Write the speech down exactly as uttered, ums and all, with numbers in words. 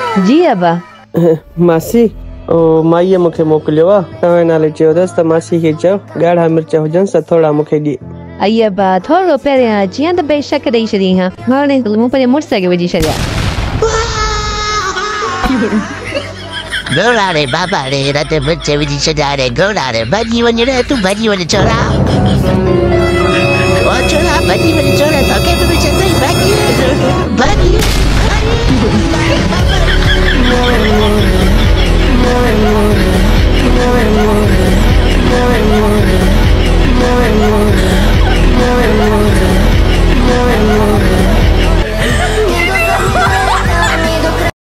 जी अबा। मासी ओ माईअ मूंखे मोकिलियो आहे तव्हां नाले चयो अथसि त मासी खे चयो ॻाढ़ा मिर्च हुजनि त थोरा मूंखे ॾिए। आई अबा थोरो पहिरियां अची हा त बेशक ॾेई छॾी हा हाणे मूं पंहिंजे मुड़ुस खे विझी छॾिया। घोड़ा रे बाबा रे रत मिर्च विझी छॾिया रे घोड़ा रे भॼी वञ रे तूं भॼी वञ छोरा ओ छोरा भॼी वञ छोरा तोखे बि विझंदई भॼी भॼी